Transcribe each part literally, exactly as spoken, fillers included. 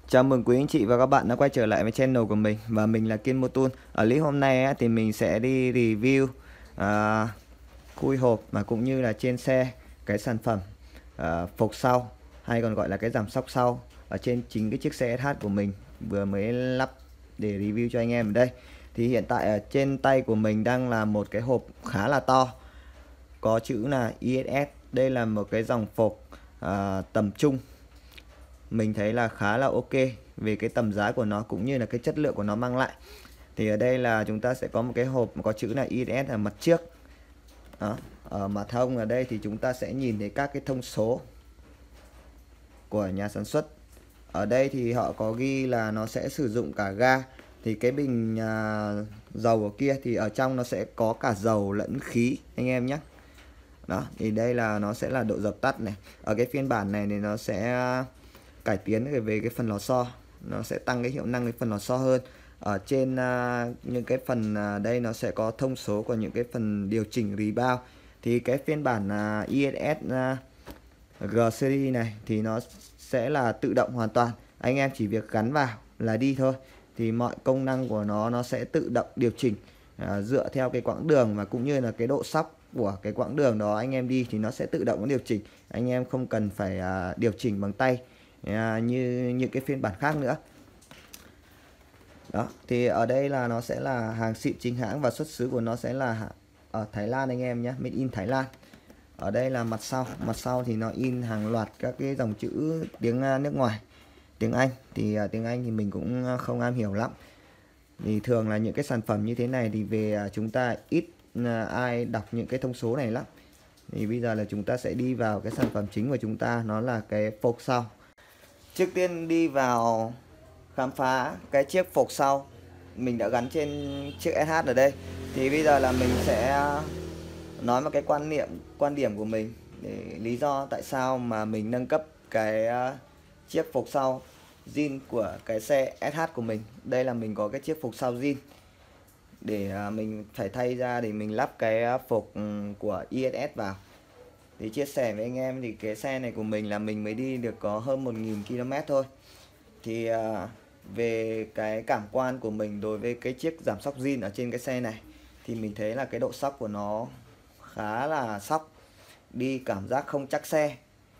Chào mừng quý anh chị và các bạn đã quay trở lại với channel của mình, và mình là Kiên Motul. Ở clip hôm nay á, thì mình sẽ đi review à, khui hộp mà cũng như là trên xe cái sản phẩm à, phộc sau, hay còn gọi là cái giảm xóc sau ở trên chính cái chiếc xe ét hát của mình vừa mới lắp để review cho anh em ở đây. Thì hiện tại ở trên tay của mình đang là một cái hộp khá là to, có chữ là i ét ét. Đây là một cái dòng phộc à, tầm trung, mình thấy là khá là ok về cái tầm giá của nó cũng như là cái chất lượng của nó mang lại. Thì ở đây là chúng ta sẽ có một cái hộp có chữ là i ét ét ở mặt trước đó. Ở mặt hông ở đây thì chúng ta sẽ nhìn thấy các cái thông số của nhà sản xuất. Ở đây thì họ có ghi là nó sẽ sử dụng cả ga. Thì cái bình à, dầu ở kia thì ở trong nó sẽ có cả dầu lẫn khí anh em nhé. Đó, thì đây là nó sẽ là độ dập tắt này. Ở cái phiên bản này thì nó sẽ cải tiến về cái phần lò xo, nó sẽ tăng cái hiệu năng cái phần lò xo hơn. Ở trên uh, những cái phần uh, đây nó sẽ có thông số của những cái phần điều chỉnh rebound. Thì cái phiên bản uh, i ét ét uh, G series này thì nó sẽ là tự động hoàn toàn, anh em chỉ việc gắn vào là đi thôi. Thì mọi công năng của nó nó sẽ tự động điều chỉnh uh, dựa theo cái quãng đường và cũng như là cái độ sóc của cái quãng đường đó anh em đi thì nó sẽ tự động điều chỉnh, anh em không cần phải uh, điều chỉnh bằng tay À, như những cái phiên bản khác nữa. Đó, thì ở đây là nó sẽ là hàng xịn chính hãng và xuất xứ của nó sẽ là ở Thái Lan anh em nhé, made in Thái Lan. Ở đây là mặt sau, mặt sau thì nó in hàng loạt các cái dòng chữ tiếng nước ngoài, tiếng Anh. Thì tiếng Anh thì mình cũng không am hiểu lắm. Thì thường là những cái sản phẩm như thế này thì về chúng ta ít ai đọc những cái thông số này lắm. Thì bây giờ là chúng ta sẽ đi vào cái sản phẩm chính của chúng ta, nó là cái phộc sau. Trước tiên đi vào khám phá cái chiếc phộc sau mình đã gắn trên chiếc ét hát ở đây. Thì bây giờ là mình sẽ nói một cái quan niệm quan điểm của mình để lý do tại sao mà mình nâng cấp cái chiếc phộc sau zin của cái xe ét hát của mình. Đây là mình có cái chiếc phộc sau zin để mình phải thay ra để mình lắp cái phộc của i ét ét vào. Thì chia sẻ với anh em thì cái xe này của mình là mình mới đi được có hơn một nghìn ki lô mét thôi. Thì à, về cái cảm quan của mình đối với cái chiếc giảm xóc zin ở trên cái xe này thì mình thấy là cái độ sóc của nó khá là sóc, đi cảm giác không chắc xe.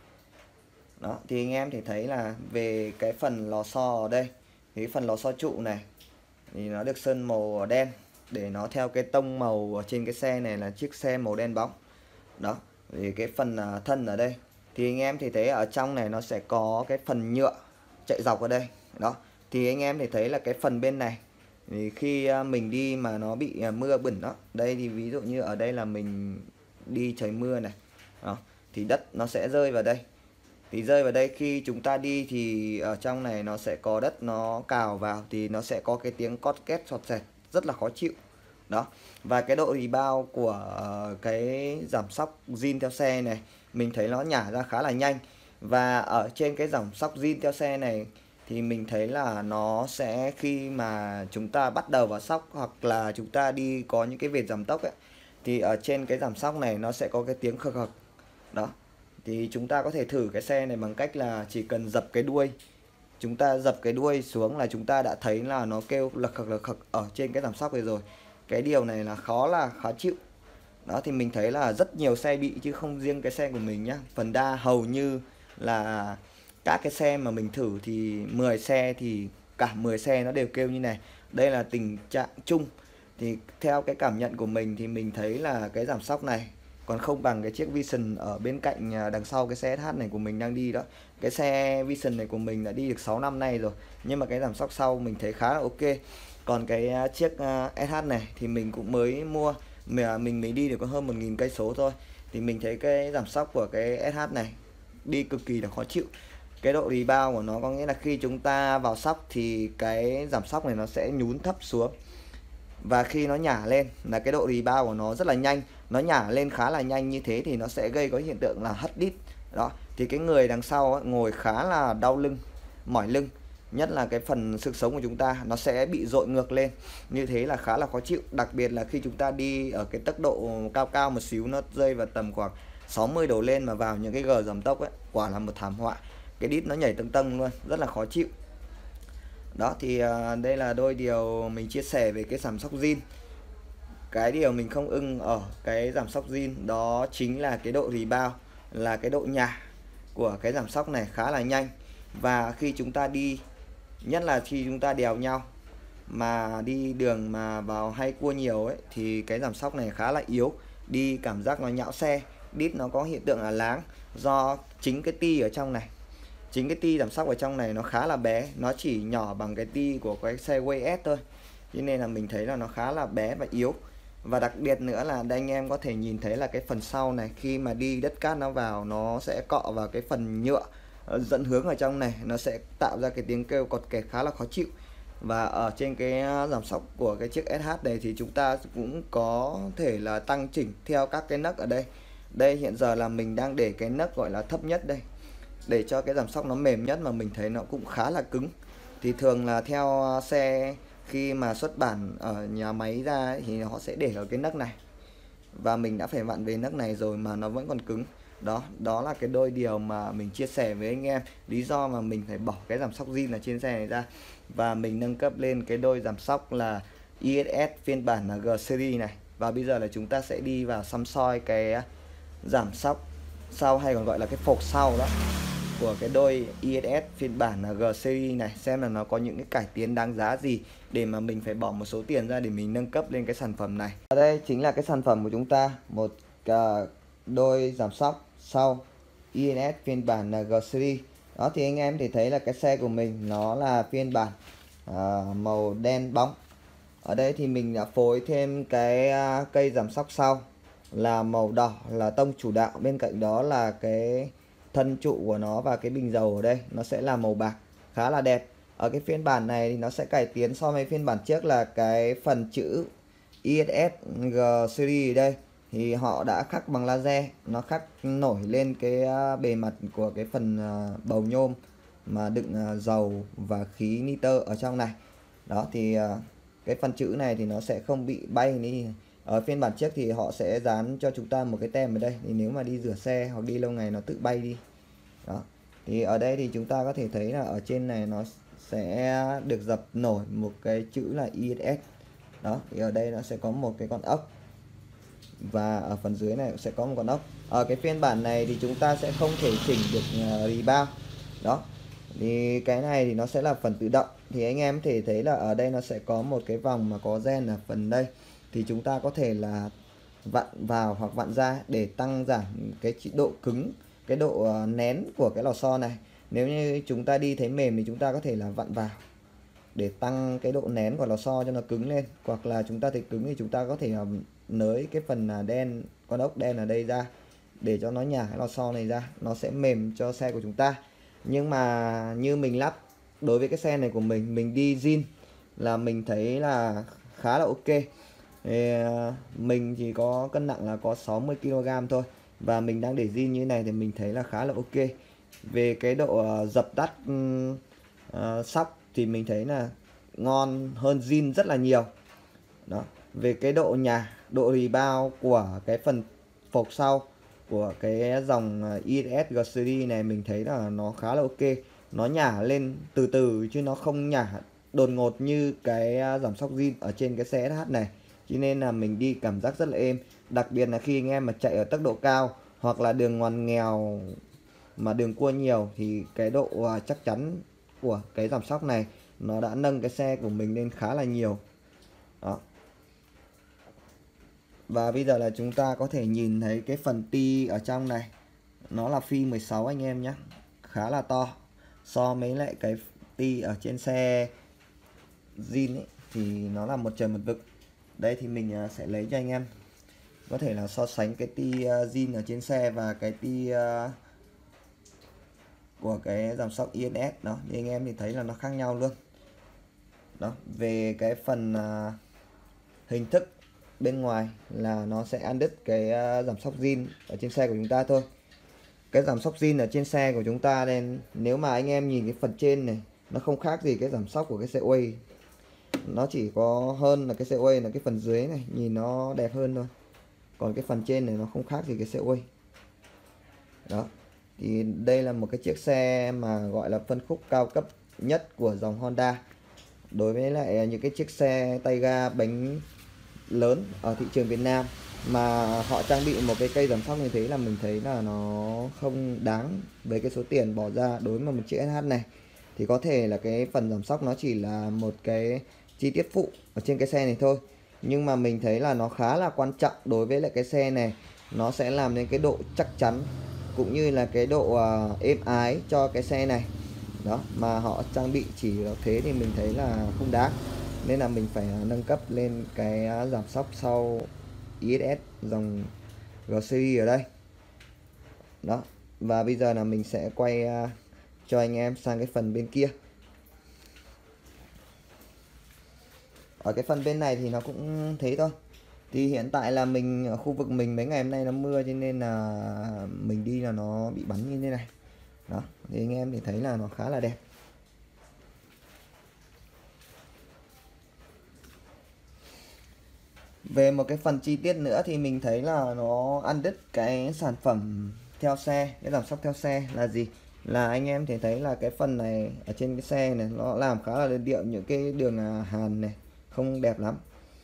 Đó, thì anh em thì thấy là về cái phần lò xo ở đây, cái phần lò xo trụ này thì nó được sơn màu đen để nó theo cái tông màu ở trên cái xe này là chiếc xe màu đen bóng. Đó, thì cái phần thân ở đây thì anh em thì thấy ở trong này nó sẽ có cái phần nhựa chạy dọc ở đây. Đó, thì anh em thì thấy là cái phần bên này thì khi mình đi mà nó bị mưa bẩn đó, đây thì ví dụ như ở đây là mình đi trời mưa này đó, thì đất nó sẽ rơi vào đây. Thì rơi vào đây khi chúng ta đi thì ở trong này nó sẽ có đất nó cào vào thì nó sẽ có cái tiếng cót két sọt sẹt rất là khó chịu. Đó, và cái độ rebound của cái giảm xóc zin theo xe này mình thấy nó nhả ra khá là nhanh. Và ở trên cái giảm xóc zin theo xe này thì mình thấy là nó sẽ khi mà chúng ta bắt đầu vào xóc hoặc là chúng ta đi có những cái vệt giảm tốc ấy, thì ở trên cái giảm xóc này nó sẽ có cái tiếng khực khực. Đó, thì chúng ta có thể thử cái xe này bằng cách là chỉ cần dập cái đuôi, chúng ta dập cái đuôi xuống là chúng ta đã thấy là nó kêu lật khực lật khực ở trên cái giảm xóc này rồi. Cái điều này là khó là khó chịu. Đó, thì mình thấy là rất nhiều xe bị chứ không riêng cái xe của mình nhá. Phần đa hầu như là các cái xe mà mình thử thì mười xe thì cả mười xe nó đều kêu như này. Đây là tình trạng chung. Thì theo cái cảm nhận của mình thì mình thấy là cái giảm xóc này còn không bằng cái chiếc Vision ở bên cạnh đằng sau cái xe ét hát này của mình đang đi đó. Cái xe Vision này của mình đã đi được sáu năm nay rồi, nhưng mà cái giảm xóc sau mình thấy khá là ok. Còn cái chiếc ét hát này thì mình cũng mới mua, mà mình mới đi được có hơn một nghìn cây số thôi. Thì mình thấy cái giảm xóc của cái ét hát này đi cực kỳ là khó chịu. Cái độ rebound của nó có nghĩa là khi chúng ta vào xóc thì cái giảm xóc này nó sẽ nhún thấp xuống. Và khi nó nhả lên là cái độ rebound của nó rất là nhanh. Nó nhả lên khá là nhanh như thế thì nó sẽ gây có hiện tượng là hất đít. Đó, thì cái người đằng sau ấy, ngồi khá là đau lưng, mỏi lưng. Nhất là cái phần xương sống của chúng ta nó sẽ bị dội ngược lên. Như thế là khá là khó chịu. Đặc biệt là khi chúng ta đi ở cái tốc độ cao cao một xíu, nó rơi vào tầm khoảng sáu mươi độ lên mà vào những cái gờ giảm tốc ấy, quả là một thảm họa. Cái đít nó nhảy tưng tưng luôn, rất là khó chịu. Đó thì à, đây là đôi điều mình chia sẻ về cái giảm sóc zin. Cái điều mình không ưng ở cái giảm sóc zin đó chính là cái độ rebound, là cái độ nhả của cái giảm sóc này khá là nhanh. Và khi chúng ta đi, nhất là khi chúng ta đèo nhau mà đi đường mà vào hay cua nhiều ấy, thì cái giảm sóc này khá là yếu, đi cảm giác nó nhão xe, đít nó có hiện tượng là láng, do chính cái ti ở trong này, chính cái ti giảm sóc ở trong này nó khá là bé, nó chỉ nhỏ bằng cái ti của cái xe Way S thôi, cho nên là mình thấy là nó khá là bé và yếu. Và đặc biệt nữa là đây anh em có thể nhìn thấy là cái phần sau này, khi mà đi đất cát nó vào, nó sẽ cọ vào cái phần nhựa dẫn hướng ở trong này, nó sẽ tạo ra cái tiếng kêu cọt kẹt khá là khó chịu. Và ở trên cái giảm sóc của cái chiếc ét hát này thì chúng ta cũng có thể là tăng chỉnh theo các cái nấc ở đây. Đây hiện giờ là mình đang để cái nấc gọi là thấp nhất đây, để cho cái giảm sóc nó mềm nhất, mà mình thấy nó cũng khá là cứng. Thì thường là theo xe khi mà xuất bản ở nhà máy ra thì họ sẽ để ở cái nấc này, và mình đã phải vặn về nấc này rồi mà nó vẫn còn cứng. Đó, đó là cái đôi điều mà mình chia sẻ với anh em, lý do mà mình phải bỏ cái giảm sóc zin ở trên xe này ra và mình nâng cấp lên cái đôi giảm sóc là i ét ét phiên bản là G series này. Và bây giờ là chúng ta sẽ đi vào xăm soi cái giảm sóc sau, hay còn gọi là cái phộc sau đó, của cái đôi i ét ét phiên bản là G series này, xem là nó có những cái cải tiến đáng giá gì để mà mình phải bỏ một số tiền ra để mình nâng cấp lên cái sản phẩm này. Ở đây chính là cái sản phẩm của chúng ta, một uh, đôi giảm sóc sau i ét ét phiên bản là G series. Đó thì anh em thì thấy là cái xe của mình nó là phiên bản uh, màu đen bóng. Ở đây thì mình đã phối thêm cái uh, cây giảm sóc sau là màu đỏ, là tông chủ đạo, bên cạnh đó là cái thân trụ của nó và cái bình dầu ở đây nó sẽ là màu bạc, khá là đẹp. Ở cái phiên bản này thì nó sẽ cải tiến so với phiên bản trước là cái phần chữ i ét ét G series đây thì họ đã khắc bằng laser, nó khắc nổi lên cái bề mặt của cái phần bầu nhôm mà đựng dầu và khí nitơ ở trong này. Đó thì cái phần chữ này thì nó sẽ không bị bay đi. Ở phiên bản trước thì họ sẽ dán cho chúng ta một cái tem ở đây, thì nếu mà đi rửa xe hoặc đi lâu ngày nó tự bay đi. Đó thì ở đây thì chúng ta có thể thấy là ở trên này nó sẽ được dập nổi một cái chữ là i ét ét. Đó thì ở đây nó sẽ có một cái con ốc, và ở phần dưới này cũng sẽ có một con ốc. Ở cái phiên bản này thì chúng ta sẽ không thể chỉnh được rebound. Đó thì cái này thì nó sẽ là phần tự động. Thì anh em thể thấy là ở đây nó sẽ có một cái vòng mà có gen ở phần đây, thì chúng ta có thể là vặn vào hoặc vặn ra để tăng giảm cái độ cứng, cái độ nén của cái lò xo này. Nếu như chúng ta đi thấy mềm thì chúng ta có thể là vặn vào để tăng cái độ nén của lò xo cho nó cứng lên, hoặc là chúng ta thấy cứng thì chúng ta có thể nới cái phần đen, con ốc đen ở đây ra để cho nó nhả cái lò xo này ra, nó sẽ mềm cho xe của chúng ta. Nhưng mà như mình lắp đối với cái xe này của mình, mình đi zin là mình thấy là khá là ok. Thì mình chỉ có cân nặng là có sáu mươi ki lô gam thôi, và mình đang để zin như này thì mình thấy là khá là ok. Về cái độ uh, dập tắt uh, sóc thì mình thấy là ngon hơn zin rất là nhiều. Đó. Về cái độ nhả, độ rebound của cái phần phộc sau của cái dòng i ét ét G series này mình thấy là nó khá là ok. Nó nhả lên từ từ chứ nó không nhả đột ngột như cái giảm sóc zin ở trên cái xe ét hát này. Cho nên là mình đi cảm giác rất là êm. Đặc biệt là khi anh em mà chạy ở tốc độ cao hoặc là đường ngoằn nghèo mà đường cua nhiều thì cái độ chắc chắn của cái giảm sóc này nó đã nâng cái xe của mình lên khá là nhiều. Đó. Và bây giờ là chúng ta có thể nhìn thấy cái phần ti ở trong này, nó là phi mười sáu anh em nhé, khá là to. So với lại cái ti ở trên xe zin ấy, thì nó là một trời một vực. Đây thì mình sẽ lấy cho anh em có thể là so sánh cái ti zin ở trên xe và cái ti của cái giảm sóc i ét ét. Đó, như anh em thì thấy là nó khác nhau luôn. Đó, về cái phần uh, hình thức bên ngoài là nó sẽ ăn đứt cái uh, giảm sóc zin ở trên xe của chúng ta thôi. Cái giảm sóc zin ở trên xe của chúng ta nên nếu mà anh em nhìn cái phần trên này, nó không khác gì cái giảm sóc của cái xe Way. Nó chỉ có hơn là cái xe Way là cái phần dưới này nhìn nó đẹp hơn thôi. Còn cái phần trên này nó không khác gì cái xe Way. Đó. Thì đây là một cái chiếc xe mà gọi là phân khúc cao cấp nhất của dòng Honda. đối với lại những cái chiếc xe tay ga bánh lớn ở thị trường Việt Nam mà họ trang bị một cái cây giảm sóc như thế là mình thấy là nó không đáng với cái số tiền bỏ ra đối với một chiếc ét hát này. Thì có thể là cái phần giảm sóc nó chỉ là một cái chi tiết phụ ở trên cái xe này thôi, nhưng mà mình thấy là nó khá là quan trọng đối với lại cái xe này. Nó sẽ làm nên cái độ chắc chắn cũng như là cái độ uh, êm ái cho cái xe này đó, mà họ trang bị chỉ thế thì mình thấy là không đáng, nên là mình phải nâng cấp lên cái giảm sóc sau i ét ét dòng G-Series ở đây đó. Và bây giờ là mình sẽ quay uh, cho anh em sang cái phần bên kia. Ở cái phần bên này thì nó cũng thế thôi. Thì hiện tại là mình ở khu vực mình mấy ngày hôm nay nó mưa cho nên là mình đi là nó bị bắn như thế này đó. Thì anh em thì thấy là nó khá là đẹp. Về một cái phần chi tiết nữa thì mình thấy là nó ăn đứt cái sản phẩm theo xe, cái giảm sóc theo xe là gì? Là anh em thì thấy là cái phần này ở trên cái xe này nó làm khá là đơn điệu, những cái đường hàn này không đẹp lắm,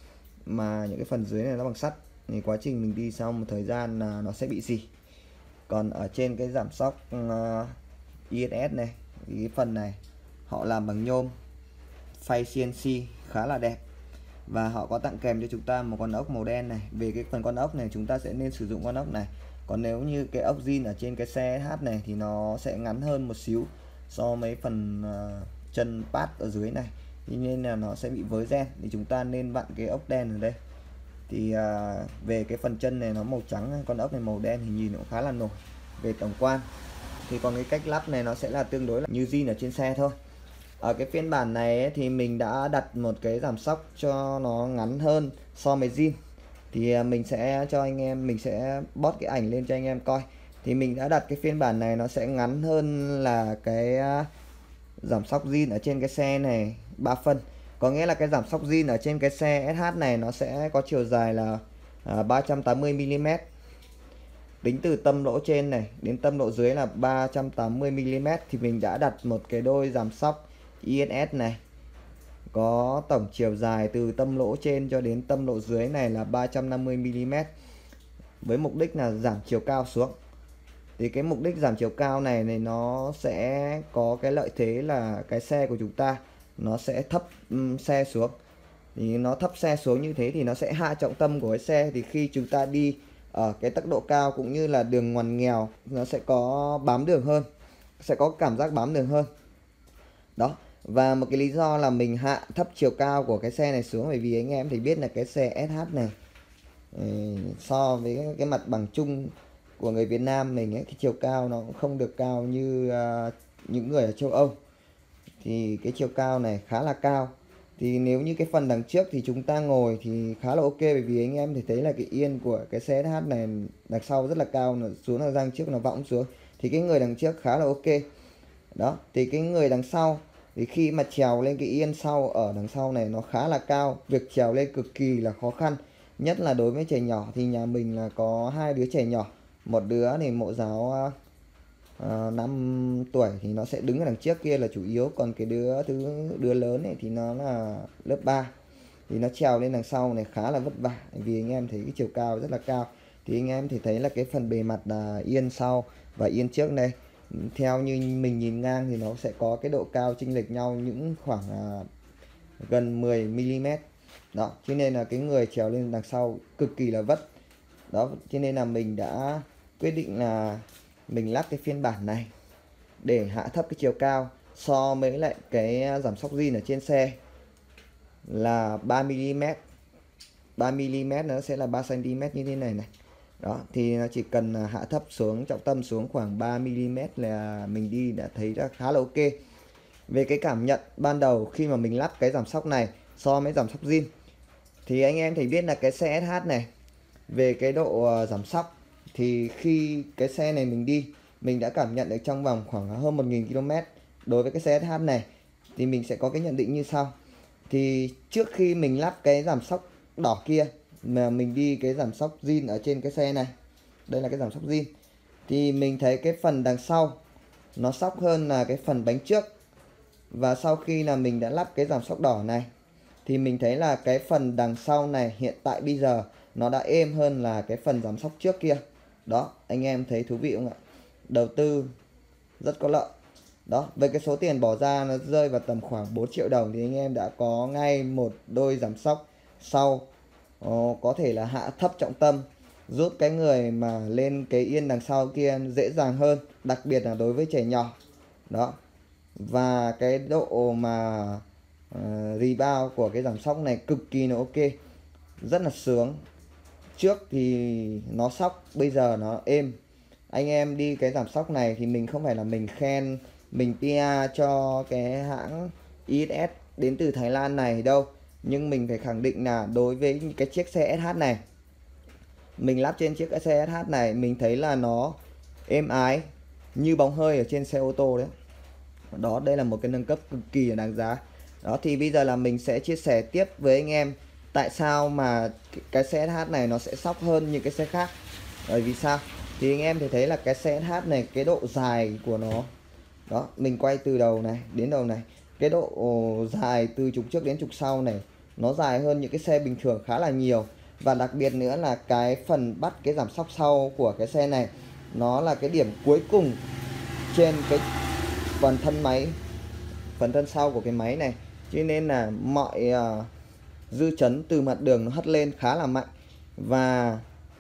mà những cái phần dưới này nó bằng sắt thì quá trình mình đi sau một thời gian là nó sẽ bị gì. Còn ở trên cái giảm sóc uh, i ét ét này thì cái phần này họ làm bằng nhôm phay xê en xê khá là đẹp, và họ có tặng kèm cho chúng ta một con ốc màu đen này. Về cái phần con ốc này chúng ta sẽ nên sử dụng con ốc này, còn nếu như cái ốc zin ở trên cái xe ét hát này thì nó sẽ ngắn hơn một xíu so với phần uh, chân pad ở dưới này, nên là nó sẽ bị vớ ren, thì chúng ta nên vặn cái ốc đen ở đây. Thì uh, về cái phần chân này nó màu trắng, con ốc này màu đen thì nhìn nó cũng khá là nổi về tổng quan. Thì còn cái cách lắp này nó sẽ là tương đối là như zin ở trên xe thôi. Ở cái phiên bản này ấy, thì mình đã đặt một cái giảm sóc cho nó ngắn hơn so với zin. Thì mình sẽ cho anh em, mình sẽ post cái ảnh lên cho anh em coi. Thì mình đã đặt cái phiên bản này nó sẽ ngắn hơn là cái giảm sóc zin ở trên cái xe này ba phân. Có nghĩa là cái giảm sóc zin ở trên cái xe ét hát này nó sẽ có chiều dài là ba trăm tám mươi mi li mét. Tính từ tâm lỗ trên này đến tâm lỗ dưới là ba trăm tám mươi mi li mét. Thì mình đã đặt một cái đôi giảm sóc i ét ét này có tổng chiều dài từ tâm lỗ trên cho đến tâm lỗ dưới này là ba trăm năm mươi mi li mét, với mục đích là giảm chiều cao xuống. Thì cái mục đích giảm chiều cao này này nó sẽ có cái lợi thế là cái xe của chúng ta nó sẽ thấp um, xe xuống. Thì nó thấp xe xuống như thế thì nó sẽ hạ trọng tâm của cái xe, thì khi chúng ta đi ở cái tốc độ cao cũng như là đường ngoằn nghèo nó sẽ có bám đường hơn, sẽ có cảm giác bám đường hơn đó. Và một cái lý do là mình hạ thấp chiều cao của cái xe này xuống, bởi vì anh em thì biết là cái xe ét hát này so với cái mặt bằng chung của người Việt Nam mình ấy, cái chiều cao nó cũng không được cao như uh, những người ở châu Âu. Thì cái chiều cao này khá là cao. Thì nếu như cái phần đằng trước thì chúng ta ngồi thì khá là ok, bởi vì anh em thì thấy là cái yên của cái xe ét hát này đằng sau rất là cao, nó xuống là răng trước nó võng xuống, thì cái người đằng trước khá là ok đó. Thì cái người đằng sau thì khi mà trèo lên cái yên sau ở đằng sau này nó khá là cao, việc trèo lên cực kỳ là khó khăn, nhất là đối với trẻ nhỏ. Thì nhà mình là có hai đứa trẻ nhỏ, một đứa thì mẫu giáo uh, năm tuổi thì nó sẽ đứng ở đằng trước kia là chủ yếu, còn cái đứa thứ đứa lớn này thì nó là lớp ba, thì nó trèo lên đằng sau này khá là vất vả, vì anh em thấy cái chiều cao rất là cao. Thì anh em thì thấy là cái phần bề mặt là yên sau và yên trước này, theo như mình nhìn ngang thì nó sẽ có cái độ cao chênh lệch nhau những khoảng uh, gần mười mi li mét đó, cho nên là cái người trèo lên đằng sau cực kỳ là vất đó. Cho nên là mình đã quyết định là mình lắp cái phiên bản này để hạ thấp cái chiều cao so với lại cái giảm sóc zin ở trên xe là ba mi li mét. ba mi li mét nó sẽ là ba xăng ti mét như thế này này đó. Thì nó chỉ cần hạ thấp xuống trọng tâm xuống khoảng ba mi li mét là mình đi đã thấy đã khá là ok. Về cái cảm nhận ban đầu khi mà mình lắp cái giảm sóc này so với giảm sóc zin thì anh em thấy biết là cái xe ét hát này về cái độ giảm sóc thì khi cái xe này mình đi mình đã cảm nhận được trong vòng khoảng hơn một nghìn ki lô mét. Đối với cái xe ét hát này thì mình sẽ có cái nhận định như sau. Thì trước khi mình lắp cái giảm sóc đỏ kia mà mình đi cái giảm sóc zin ở trên cái xe này, đây là cái giảm sóc zin, thì mình thấy cái phần đằng sau nó sóc hơn là cái phần bánh trước. Và sau khi là mình đã lắp cái giảm sóc đỏ này thì mình thấy là cái phần đằng sau này hiện tại bây giờ nó đã êm hơn là cái phần giảm sóc trước kia. Đó, anh em thấy thú vị không ạ? Đầu tư rất có lợi. Đó, với cái số tiền bỏ ra nó rơi vào tầm khoảng bốn triệu đồng thì anh em đã có ngay một đôi giảm sóc sau, Ồ, có thể là hạ thấp trọng tâm, giúp cái người mà lên cái yên đằng sau kia dễ dàng hơn, đặc biệt là đối với trẻ nhỏ. Đó, và cái độ mà uh, rebound của cái giảm sóc này cực kỳ là ok, rất là sướng. Trước thì nó sóc, bây giờ nó êm. Anh em đi cái giảm sóc này thì mình không phải là mình khen, mình pê e cho cái hãng i ét ét đến từ Thái Lan này đâu, nhưng mình phải khẳng định là đối với cái chiếc xe ét hát này, mình lắp trên chiếc xe ét hát này, mình thấy là nó êm ái như bóng hơi ở trên xe ô tô đấy. Đó, đây là một cái nâng cấp cực kỳ là đáng giá. Đó, thì bây giờ là mình sẽ chia sẻ tiếp với anh em tại sao mà cái xe ét hát này nó sẽ sóc hơn những cái xe khác. Bởi vì sao? Thì anh em thì thấy là cái xe ét hát này, cái độ dài của nó, đó, mình quay từ đầu này đến đầu này, cái độ dài từ trục trước đến trục sau này nó dài hơn những cái xe bình thường khá là nhiều. Và đặc biệt nữa là cái phần bắt cái giảm sóc sau của cái xe này, nó là cái điểm cuối cùng trên cái phần thân máy, phần thân sau của cái máy này, cho nên là mọi uh, dư chấn từ mặt đường nó hất lên khá là mạnh. Và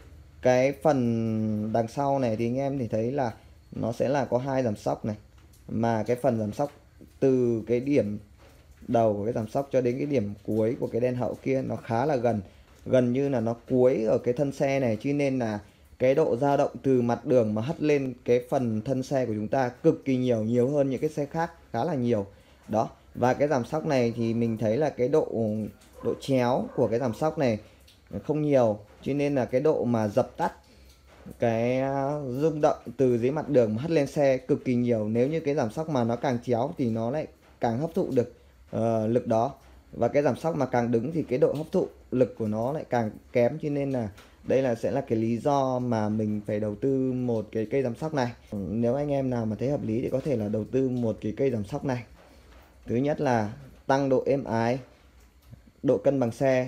cái phần đằng sau này thì anh em thì thấy là nó sẽ là có hai giảm sóc này, mà cái phần giảm sóc từ cái điểm đầu của cái giảm sóc cho đến cái điểm cuối của cái đen hậu kia nó khá là gần, gần như là nó cuối ở cái thân xe này, cho nên là cái độ dao động từ mặt đường mà hất lên cái phần thân xe của chúng ta cực kỳ nhiều, nhiều hơn những cái xe khác khá là nhiều. Đó, và cái giảm sóc này thì mình thấy là cái độ độ chéo của cái giảm sóc này không nhiều, cho nên là cái độ mà dập tắt cái rung động từ dưới mặt đường mà hất lên xe cực kỳ nhiều. Nếu như cái giảm sóc mà nó càng chéo thì nó lại càng hấp thụ được uh, lực đó, và cái giảm sóc mà càng đứng thì cái độ hấp thụ lực của nó lại càng kém, cho nên là đây là sẽ là cái lý do mà mình phải đầu tư một cái cây giảm sóc này. Nếu anh em nào mà thấy hợp lý thì có thể là đầu tư một cái cây giảm sóc này. Thứ nhất là tăng độ êm ái, độ cân bằng xe,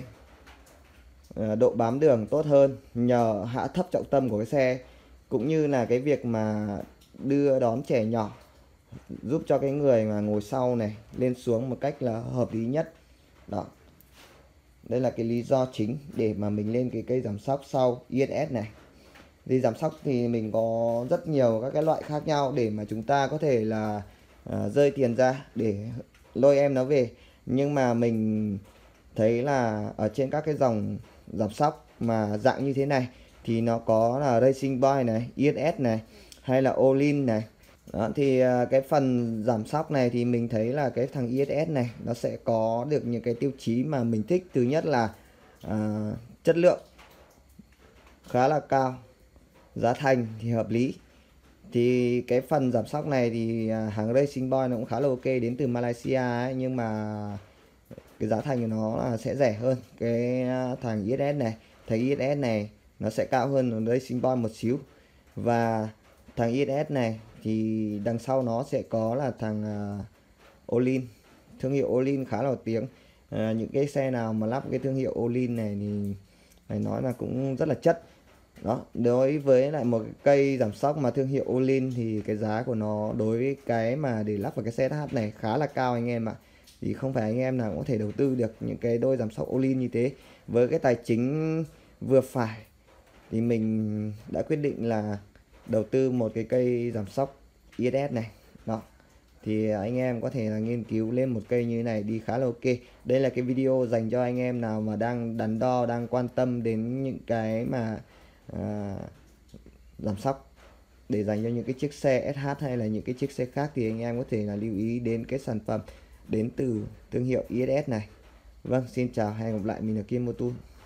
độ bám đường tốt hơn nhờ hạ thấp trọng tâm của cái xe, cũng như là cái việc mà đưa đón trẻ nhỏ, giúp cho cái người mà ngồi sau này lên xuống một cách là hợp lý nhất. Đó, đây là cái lý do chính để mà mình lên cái cây giảm sóc sau i ét ét này. Thì giảm sóc thì mình có rất nhiều các cái loại khác nhau để mà chúng ta có thể là uh, rơi tiền ra để lôi em nó về. Nhưng mà mình thấy là ở trên các cái dòng giảm sóc mà dạng như thế này thì nó có là Racing Boy này, i ét ét này, hay là Olin này. Đó, thì cái phần giảm sóc này thì mình thấy là cái thằng i ét ét này nó sẽ có được những cái tiêu chí mà mình thích. Thứ nhất là à, chất lượng khá là cao, giá thành thì hợp lý. Thì cái phần giảm sóc này thì hàng Racing Boy nó cũng khá là ok, đến từ Malaysia ấy, nhưng mà cái giá thành của nó là sẽ rẻ hơn cái thằng i ét ét này. Thằng i ét ét này nó sẽ cao hơn Racing Boy một xíu. Và thằng i ét ét này thì đằng sau nó sẽ có là thằng uh, Olin, thương hiệu Olin khá là nổi tiếng. Uh, những cái xe nào mà lắp cái thương hiệu Olin này thì phải nói là cũng rất là chất. Đó, đối với lại một cái cây giảm sóc mà thương hiệu Olin thì cái giá của nó đối với cái mà để lắp vào cái xe ét hát này khá là cao anh em ạ. Thì không phải anh em nào cũng có thể đầu tư được những cái đôi giảm sóc Olin như thế. Với cái tài chính vừa phải thì mình đã quyết định là đầu tư một cái cây giảm sóc i ét ét này. Đó, thì anh em có thể là nghiên cứu lên một cây như thế này đi khá là ok. Đây là cái video dành cho anh em nào mà đang đắn đo, đang quan tâm đến những cái mà à, giảm sóc để dành cho những cái chiếc xe ét hát hay là những cái chiếc xe khác, thì anh em có thể là lưu ý đến cái sản phẩm đến từ thương hiệu i ét ét này. Vâng, xin chào, hẹn gặp lại, mình là Kiên Motor.